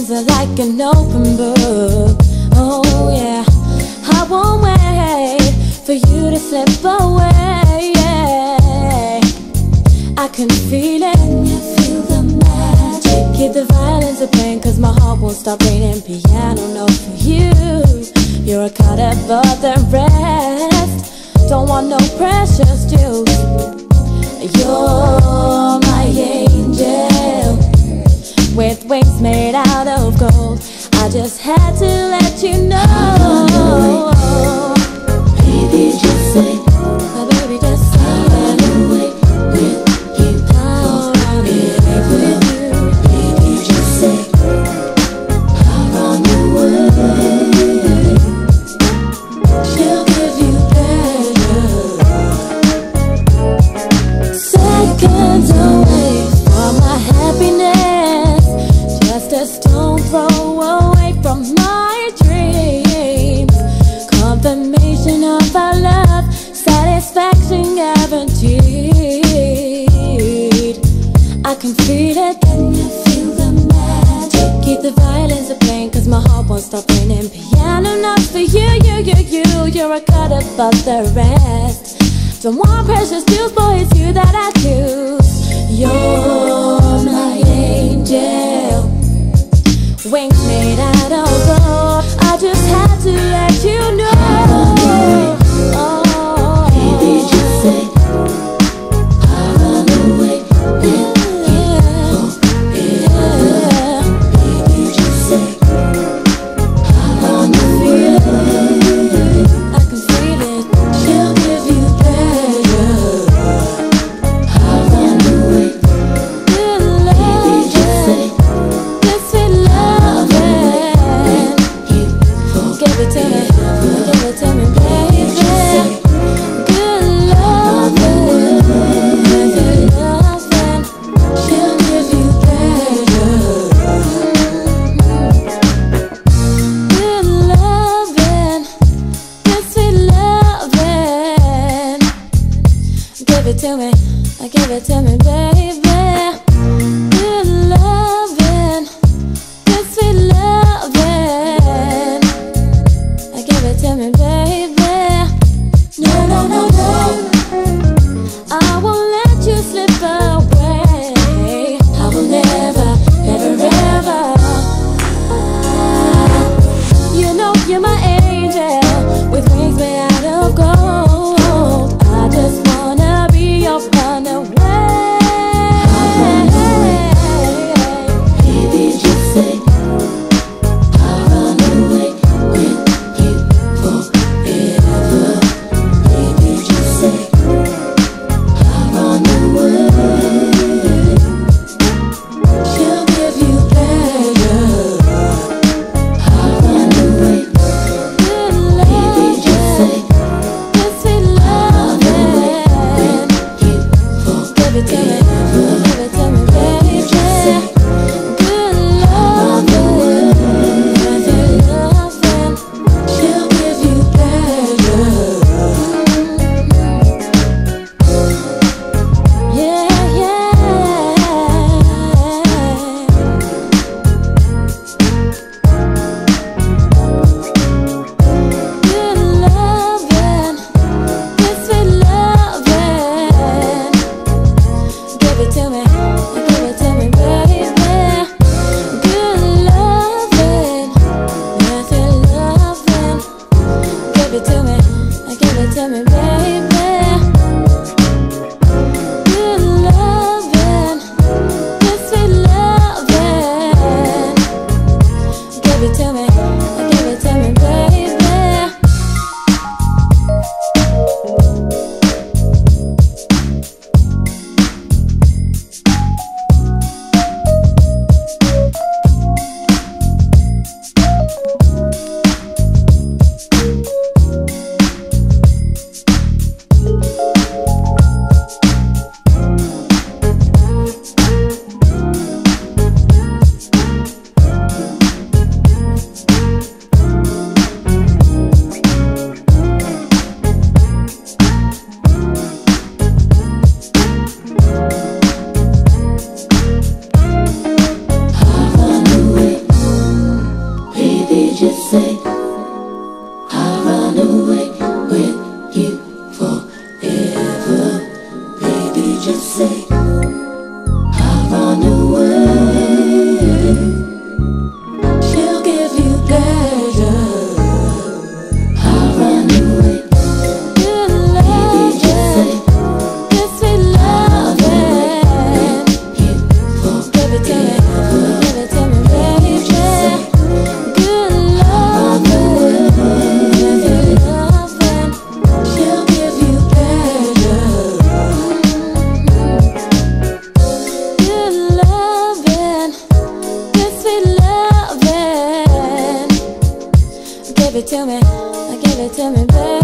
are like an open book. Oh yeah, I won't wait for you to slip away. Yeah. I can feel it. Can you feel the magic? Keep the violins at bay, cause my heart won't stop raining piano notes for you. You're a cut above the rest. Don't want no precious juice. You're my angel, with wings made out of gold. I just had to let you know. Baby, just say, oh, baby, just say, I'll run away with you. I'll run away with you. Baby, just say, I'll run away. She'll give you pleasure, seconds away from my happiness, just a stone throw away from my dreams. Confirmation of our love, satisfaction guaranteed. I can feel it. Can you feel the magic? Keep the violins at bay, cause my heart won't stop raining piano notes for you. You're a cut above the rest. Don't want precious juice, boy, it's you that I choose. You're my angel, wings made out of gold. I just had to let you know. Oh, Baby, just say, I'll run away with you. yeah. Baby, just say, I'll run away. I can feel it. She'll give you pleasure. I'll run away. Good Baby, just say, love, this sweet love, you. give it to me. just say I'll run away with you forever. Baby, just say I'll run away. She'll give you pleasure. I'll run away. Good love, good sweet loving. You Give it to me, give it to me, baby. Good loving, good loving. she'll give you pleasure. Good loving, good sweet loving. Give it to me, give it to me, baby.